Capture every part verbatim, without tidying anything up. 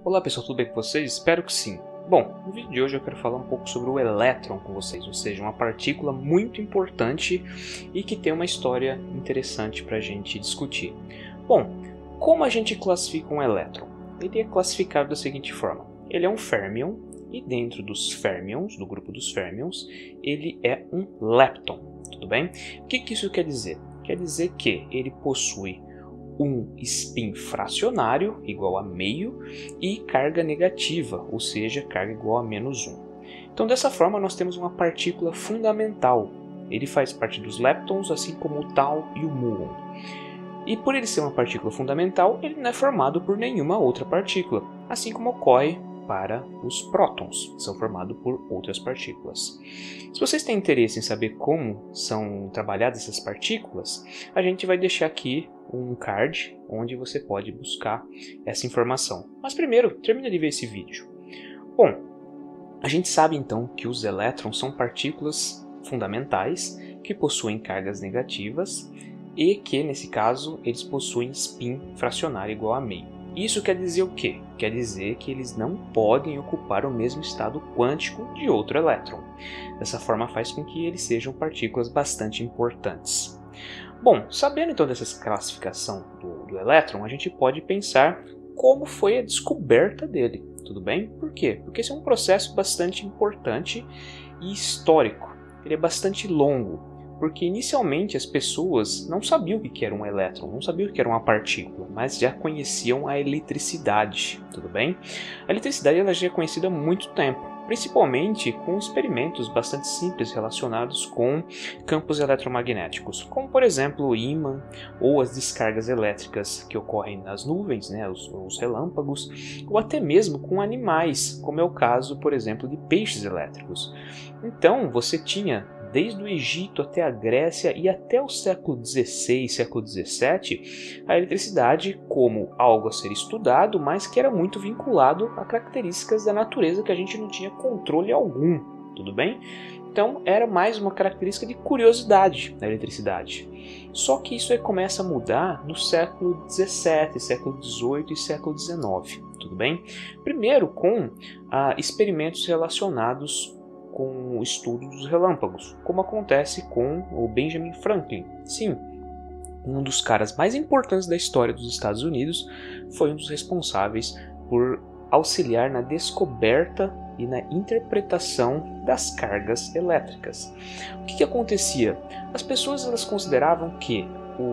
Olá pessoal, tudo bem com vocês? Espero que sim. Bom, no vídeo de hoje eu quero falar um pouco sobre o elétron com vocês, ou seja, uma partícula muito importante e que tem uma história interessante para a gente discutir. Bom, como a gente classifica um elétron? Ele é classificado da seguinte forma: ele é um férmion e dentro dos férmions, do grupo dos férmions, ele é um lepton, tudo bem? O que, que isso quer dizer? Quer dizer que ele possui um spin fracionário igual a meio e carga negativa, ou seja, carga igual a menos um. Então dessa forma nós temos uma partícula fundamental. Ele faz parte dos leptons, assim como o tau e o muon. E por ele ser uma partícula fundamental, ele não é formado por nenhuma outra partícula, assim como ocorre para os prótons, que são formados por outras partículas. Se vocês têm interesse em saber como são trabalhadas essas partículas, a gente vai deixar aqui um card onde você pode buscar essa informação. Mas primeiro, termina de ver esse vídeo. Bom, a gente sabe então que os elétrons são partículas fundamentais que possuem cargas negativas e que, nesse caso, eles possuem spin fracionário igual a meio. Isso quer dizer o quê? Quer dizer que eles não podem ocupar o mesmo estado quântico de outro elétron. Dessa forma faz com que eles sejam partículas bastante importantes. Bom, sabendo então dessa classificação do, do elétron, a gente pode pensar como foi a descoberta dele, tudo bem? Por quê? Porque esse é um processo bastante importante e histórico. Ele é bastante longo. Porque inicialmente as pessoas não sabiam o que era um elétron, não sabiam o que era uma partícula, mas já conheciam a eletricidade, tudo bem? A eletricidade ela já é conhecida há muito tempo, principalmente com experimentos bastante simples relacionados com campos eletromagnéticos, como por exemplo o ímã ou as descargas elétricas que ocorrem nas nuvens, né, os, os relâmpagos, ou até mesmo com animais, como é o caso, por exemplo, de peixes elétricos. Então você tinha desde o Egito até a Grécia e até o século dezesseis, século dezessete, a eletricidade como algo a ser estudado, mas que era muito vinculado a características da natureza que a gente não tinha controle algum, tudo bem? Então era mais uma característica de curiosidade da eletricidade. Só que isso aí começa a mudar no século dezessete, século dezoito e século dezenove, tudo bem? Primeiro com ah, experimentos relacionados com o estudo dos relâmpagos, como acontece com o Benjamin Franklin. Sim, um dos caras mais importantes da história dos Estados Unidos foi um dos responsáveis por auxiliar na descoberta e na interpretação das cargas elétricas. O que, que acontecia? As pessoas elas consideravam que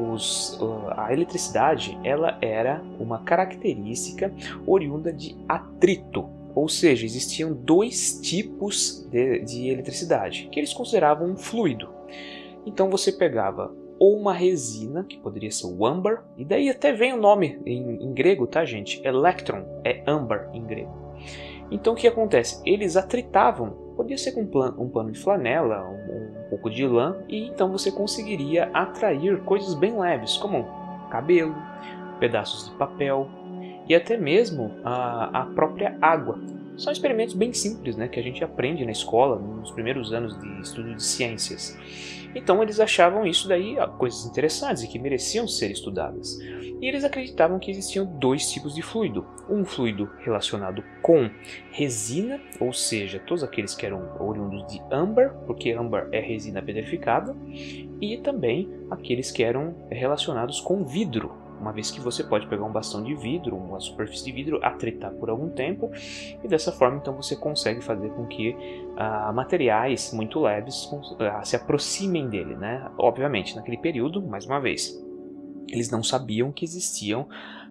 os, a eletricidade ela era uma característica oriunda de atrito. Ou seja, existiam dois tipos de, de eletricidade, que eles consideravam um fluido. Então você pegava ou uma resina, que poderia ser o âmbar, e daí até vem o nome em, em grego, tá gente? Electron é âmbar em grego. Então o que acontece? Eles atritavam, podia ser com um, plan, um pano de flanela, um, um pouco de lã, e então você conseguiria atrair coisas bem leves, como cabelo, pedaços de papel, e até mesmo a, a própria água. São experimentos bem simples, né, que a gente aprende na escola, nos primeiros anos de estudo de ciências. Então eles achavam isso daí coisas interessantes e que mereciam ser estudadas. E eles acreditavam que existiam dois tipos de fluido. Um fluido relacionado com resina, ou seja, todos aqueles que eram oriundos de âmbar, porque âmbar é resina petrificada, e também aqueles que eram relacionados com vidro, uma vez que você pode pegar um bastão de vidro, uma superfície de vidro, atritar por algum tempo, e dessa forma então você consegue fazer com que ah, materiais muito leves ah, se aproximem dele, né? Obviamente, naquele período, mais uma vez, eles não sabiam que existiam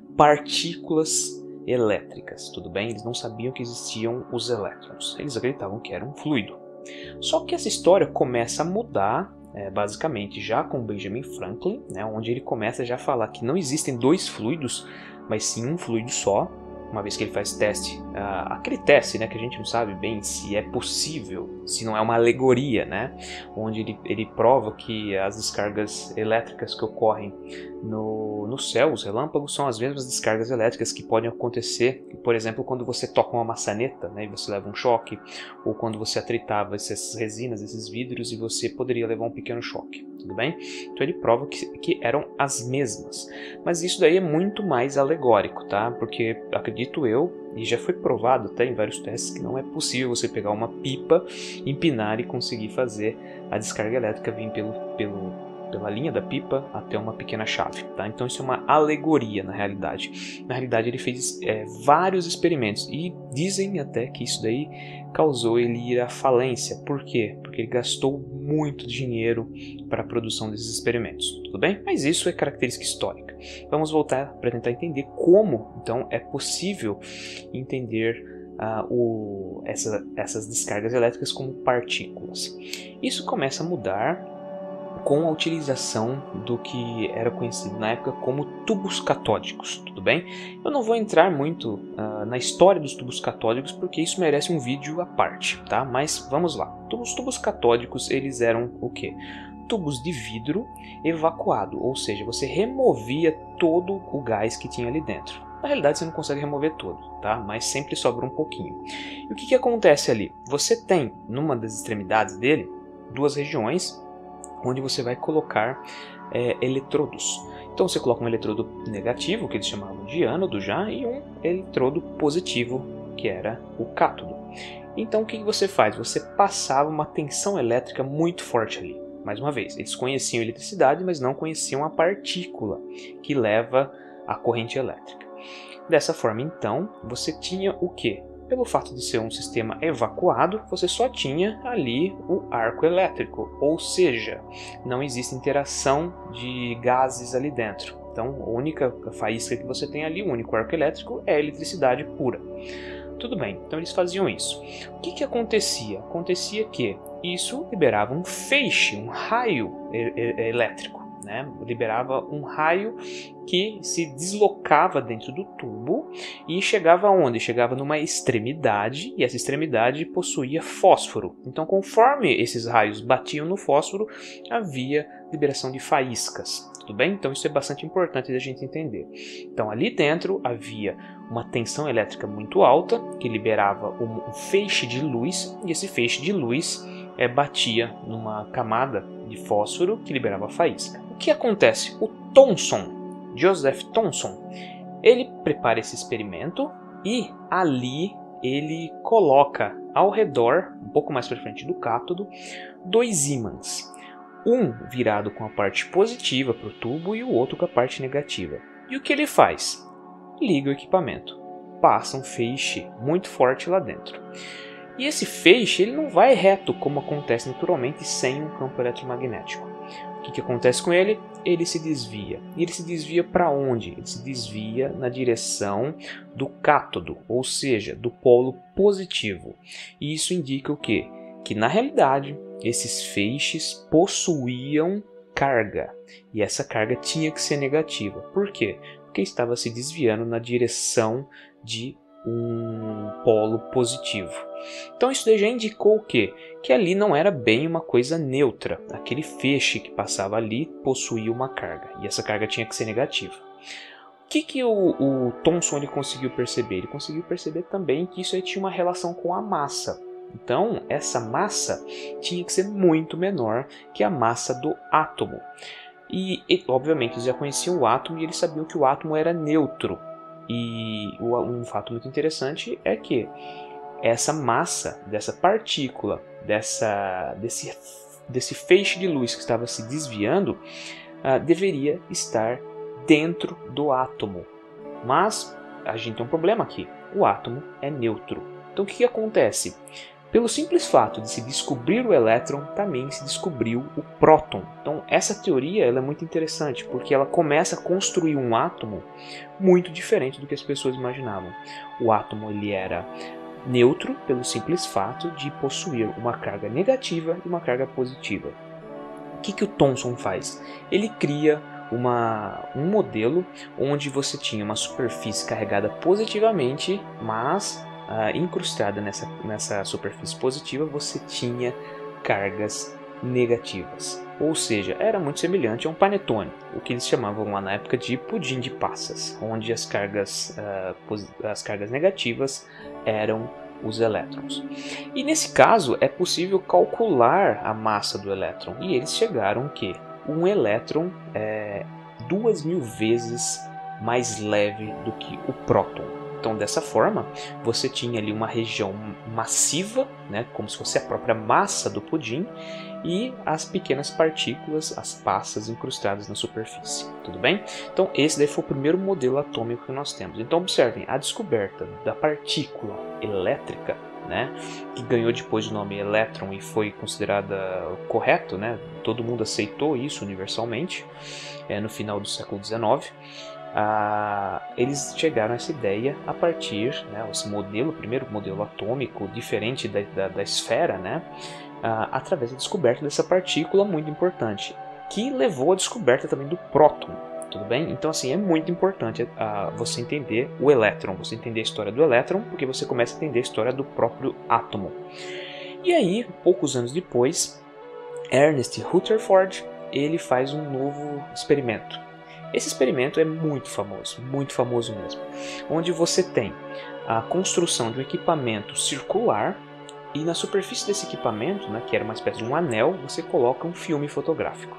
partículas elétricas, tudo bem? Eles não sabiam que existiam os elétrons, eles acreditavam que era um fluido. Só que essa história começa a mudar, É, basicamente já com Benjamin Franklin, né, onde ele começa já a falar que não existem dois fluidos, mas sim um fluido só, uma vez que ele faz teste, uh, aquele teste, né, que a gente não sabe bem se é possível, se não é uma alegoria, né, onde ele, ele prova que as descargas elétricas que ocorrem no, no céu, os relâmpagos, são as mesmas descargas elétricas que podem acontecer, por exemplo, quando você toca uma maçaneta, né, e você leva um choque, ou quando você atritava essas resinas, esses vidros, e você poderia levar um pequeno choque. tudo bem? Então ele prova que, que eram as mesmas. Mas isso daí é muito mais alegórico, tá? Porque acredito eu, e já foi provado até em vários testes, que não é possível você pegar uma pipa, empinar e conseguir fazer a descarga elétrica vir pelo, pelo, pela linha da pipa até uma pequena chave, tá? Então isso é uma alegoria na realidade. Na realidade ele fez é, vários experimentos e dizem até que isso daí causou ele ir à falência. Por quê? Porque ele gastou muito dinheiro para a produção desses experimentos, tudo bem? Mas isso é característica histórica. Vamos voltar para tentar entender como, então, é possível entender uh, o, essa, essas descargas elétricas como partículas. Isso começa a mudar com a utilização do que era conhecido na época como tubos catódicos, tudo bem? Eu não vou entrar muito uh, na história dos tubos catódicos porque isso merece um vídeo à parte, tá? Mas vamos lá. Os tubos catódicos, eles eram o quê? Tubos de vidro evacuado, ou seja, você removia todo o gás que tinha ali dentro. Na realidade você não consegue remover todo, tá? Mas sempre sobra um pouquinho. E o que, que acontece ali? Você tem, numa das extremidades dele, duas regiões onde você vai colocar é, eletrodos. Então você coloca um eletrodo negativo, que eles chamavam de ânodo já, e um eletrodo positivo, que era o cátodo. Então o que você faz? Você passava uma tensão elétrica muito forte ali. Mais uma vez, eles conheciam eletricidade, mas não conheciam a partícula que leva a corrente elétrica. Dessa forma, então, você tinha o quê? Pelo fato de ser um sistema evacuado, você só tinha ali o arco elétrico, ou seja, não existe interação de gases ali dentro. Então, a única faísca que você tem ali, o único arco elétrico, é a eletricidade pura. Tudo bem, então eles faziam isso. O que, que acontecia? Acontecia que isso liberava um feixe, um raio elétrico. Né? Liberava um raio que se deslocava dentro do tubo e chegava aonde? Chegava numa extremidade, e essa extremidade possuía fósforo. Então, conforme esses raios batiam no fósforo, havia liberação de faíscas. Tudo bem? Então isso é bastante importante da gente entender. Então ali dentro havia uma tensão elétrica muito alta que liberava um feixe de luz, e esse feixe de luz é, batia numa camada de fósforo que liberava faísca. O que acontece? O Thomson, Joseph Thomson, ele prepara esse experimento e ali ele coloca ao redor, um pouco mais para frente do cátodo, dois ímãs. Um virado com a parte positiva para o tubo e o outro com a parte negativa. E o que ele faz? Liga o equipamento. Passa um feixe muito forte lá dentro. E esse feixe ele não vai reto como acontece naturalmente sem um campo eletromagnético. O que, que acontece com ele? Ele se desvia. E ele se desvia para onde? Ele se desvia na direção do cátodo, ou seja, do polo positivo. E isso indica o quê? Que na realidade esses feixes possuíam carga. E essa carga tinha que ser negativa. Por quê? Porque estava se desviando na direção de um polo positivo. Então isso já indicou o quê? Que ali não era bem uma coisa neutra. Aquele feixe que passava ali possuía uma carga. E essa carga tinha que ser negativa. O que, que o, o Thomson ele conseguiu perceber? Ele conseguiu perceber também que isso aí tinha uma relação com a massa. Então essa massa tinha que ser muito menor que a massa do átomo. E, e obviamente eles já conheciam o átomo e eles sabiam que o átomo era neutro. E um fato muito interessante é que essa massa, dessa partícula, dessa, desse, desse feixe de luz que estava se desviando, uh, deveria estar dentro do átomo. Mas a gente tem um problema aqui, o átomo é neutro. Então o que, que acontece? Pelo simples fato de se descobrir o elétron, também se descobriu o próton. Então essa teoria ela é muito interessante, porque ela começa a construir um átomo muito diferente do que as pessoas imaginavam. O átomo ele era neutro pelo simples fato de possuir uma carga negativa e uma carga positiva. O que, que o Thomson faz? Ele cria uma, um modelo onde você tinha uma superfície carregada positivamente, mas Uh, incrustada nessa, nessa superfície positiva, você tinha cargas negativas. Ou seja, era muito semelhante a um panetone, o que eles chamavam lá na época de pudim de passas, onde as cargas, uh, as cargas negativas eram os elétrons. E nesse caso é possível calcular a massa do elétron, e eles chegaram que um elétron é duas mil vezes mais leve do que o próton. Então, dessa forma, você tinha ali uma região massiva, né, como se fosse a própria massa do pudim, e as pequenas partículas, as passas incrustadas na superfície. Tudo bem? Então, esse daí foi o primeiro modelo atômico que nós temos. Então, observem, a descoberta da partícula elétrica, né, que ganhou depois o nome elétron e foi considerada correto, né, todo mundo aceitou isso universalmente, é, no final do século dezenove. Ah, eles chegaram a essa ideia a partir, né, esse modelo, o primeiro modelo atômico diferente da, da, da esfera, né, ah, através da descoberta dessa partícula muito importante, que levou à descoberta também do próton. Tudo bem? Então, assim, é muito importante uh, você entender o elétron, você entender a história do elétron, porque você começa a entender a história do próprio átomo. E aí, poucos anos depois, Ernest Rutherford, ele faz um novo experimento. Esse experimento é muito famoso, muito famoso mesmo, onde você tem a construção de um equipamento circular e na superfície desse equipamento, né, que era uma espécie de um anel, você coloca um filme fotográfico.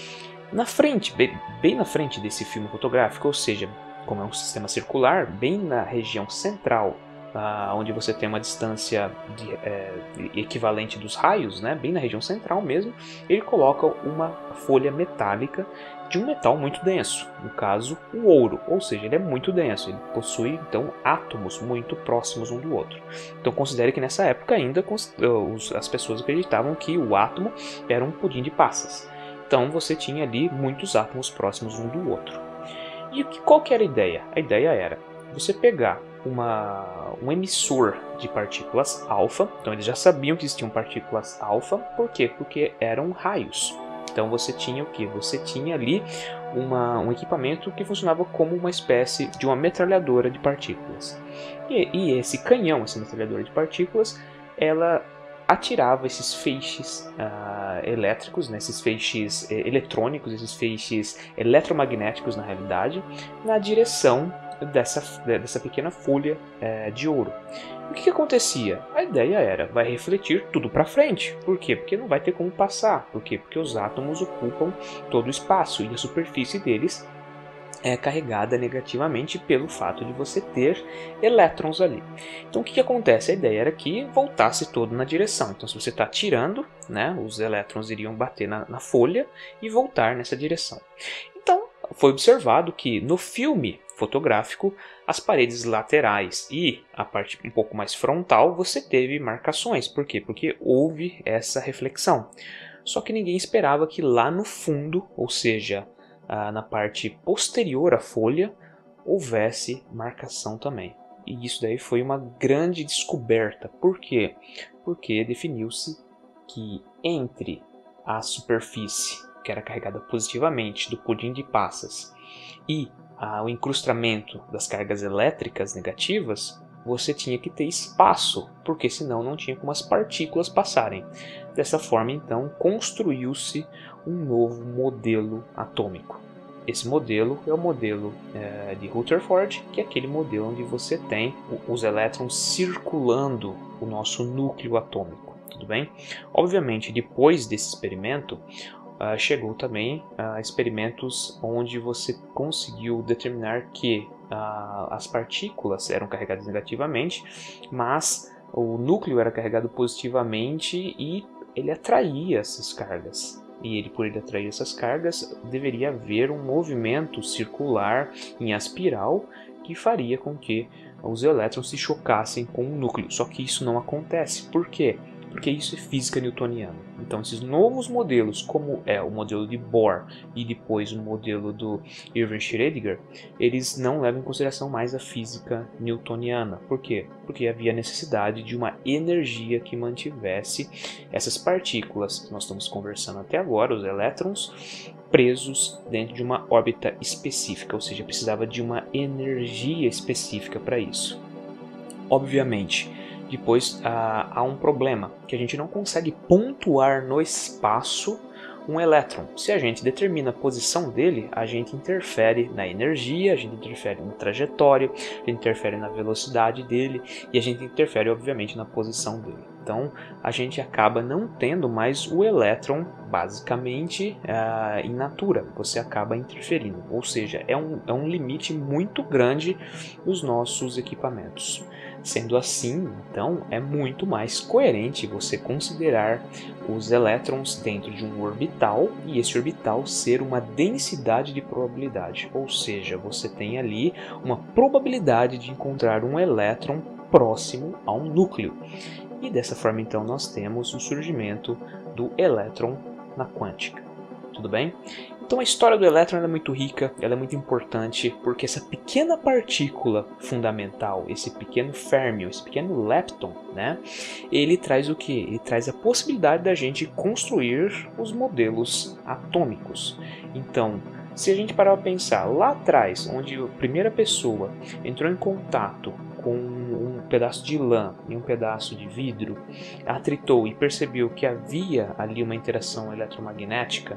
Na frente, bem, bem na frente desse filme fotográfico, ou seja, como é um sistema circular, bem na região central, ah, onde você tem uma distância de, é, equivalente dos raios, né, bem na região central mesmo, ele coloca uma folha metálica de um metal muito denso, no caso o ouro, ou seja, ele é muito denso, ele possui então átomos muito próximos um do outro. Então considere que nessa época ainda as pessoas acreditavam que o átomo era um pudim de passas. Então você tinha ali muitos átomos próximos um do outro. E qual que era a ideia? A ideia era você pegar uma, um emissor de partículas alfa. Então eles já sabiam que existiam partículas alfa. Por quê? Porque eram raios. Então você tinha o que? Você tinha ali uma, um equipamento que funcionava como uma espécie de uma metralhadora de partículas. E, e esse canhão, essa metralhadora de partículas, ela atirava esses feixes uh, elétricos, né, esses feixes eh, eletrônicos, esses feixes eletromagnéticos na realidade, na direção dessa, dessa pequena folha eh, de ouro. O que, que acontecia? A ideia era, vai refletir tudo para frente. Por quê? Porque não vai ter como passar. Por quê? Porque os átomos ocupam todo o espaço e a superfície deles é carregada negativamente pelo fato de você ter elétrons ali. Então o que, que acontece? A ideia era que voltasse todo na direção. Então se você está tirando, né, os elétrons iriam bater na, na folha e voltar nessa direção. Então foi observado que no filme fotográfico, as paredes laterais e a parte um pouco mais frontal, você teve marcações. Por quê? Porque houve essa reflexão. Só que ninguém esperava que lá no fundo, ou seja, na parte posterior à folha, houvesse marcação também. E isso daí foi uma grande descoberta. Por quê? Porque definiu-se que entre a superfície, que era carregada positivamente, do pudim de passas, e ah, o incrustamento das cargas elétricas negativas, você tinha que ter espaço, porque senão não tinha como as partículas passarem. Dessa forma, então, construiu-se um novo modelo atômico. Esse modelo é o modelo é, de Rutherford, que é aquele modelo onde você tem os elétrons circulando o nosso núcleo atômico. Tudo bem? Obviamente, depois desse experimento, uh, chegou também uh, experimentos onde você conseguiu determinar que uh, as partículas eram carregadas negativamente, mas o núcleo era carregado positivamente e ele atraía essas cargas. E ele, por ele atrair essas cargas, deveria haver um movimento circular em espiral que faria com que os elétrons se chocassem com o núcleo. Só que isso não acontece. Por quê? Porque isso é física newtoniana. Então, esses novos modelos, como é o modelo de Bohr e depois o modelo do Erwin Schrödinger, eles não levam em consideração mais a física newtoniana. Por quê? Porque havia necessidade de uma energia que mantivesse essas partículas que nós estamos conversando até agora, os elétrons, presos dentro de uma órbita específica, ou seja, precisava de uma energia específica para isso. Obviamente, depois ah, há um problema, que a gente não consegue pontuar no espaço um elétron. Se a gente determina a posição dele, a gente interfere na energia, a gente interfere na trajetória, a gente interfere na velocidade dele e a gente interfere, obviamente, na posição dele. Então a gente acaba não tendo mais o elétron basicamente uh, in natura, você acaba interferindo, ou seja, é um, é um limite muito grande dos nossos equipamentos. Sendo assim, então, é muito mais coerente você considerar os elétrons dentro de um orbital e esse orbital ser uma densidade de probabilidade, ou seja, você tem ali uma probabilidade de encontrar um elétron próximo a um núcleo. E dessa forma, então, nós temos o surgimento do elétron na quântica. Tudo bem? Então a história do elétron é muito rica, ela é muito importante, porque essa pequena partícula fundamental, esse pequeno férmio, esse pequeno lepton, né, ele traz o que? Ele traz a possibilidade da gente construir os modelos atômicos. Então, se a gente parar para pensar, lá atrás, onde a primeira pessoa entrou em contato com um pedaço de lã e um pedaço de vidro, atritou e percebeu que havia ali uma interação eletromagnética,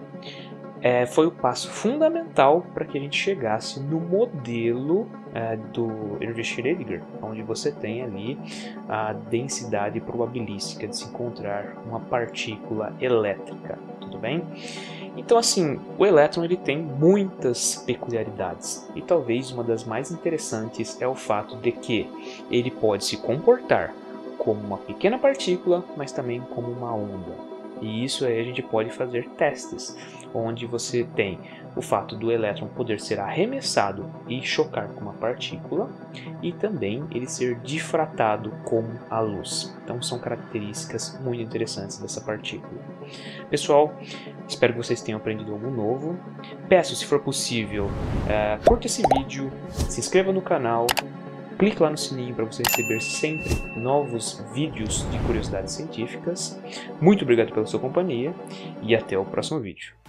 é, foi o passo fundamental para que a gente chegasse no modelo é, do Erwin Schrödinger, onde você tem ali a densidade probabilística de se encontrar uma partícula elétrica, tudo bem? Então, assim, o elétron ele tem muitas peculiaridades e talvez uma das mais interessantes é o fato de que ele pode se comportar como uma pequena partícula, mas também como uma onda. E isso aí a gente pode fazer testes, onde você tem o fato do elétron poder ser arremessado e chocar com uma partícula e também ele ser difratado como a luz. Então são características muito interessantes dessa partícula. Pessoal, espero que vocês tenham aprendido algo novo. Peço, se for possível, uh, curta esse vídeo, se inscreva no canal, clique lá no sininho para você receber sempre novos vídeos de curiosidades científicas. Muito obrigado pela sua companhia e até o próximo vídeo.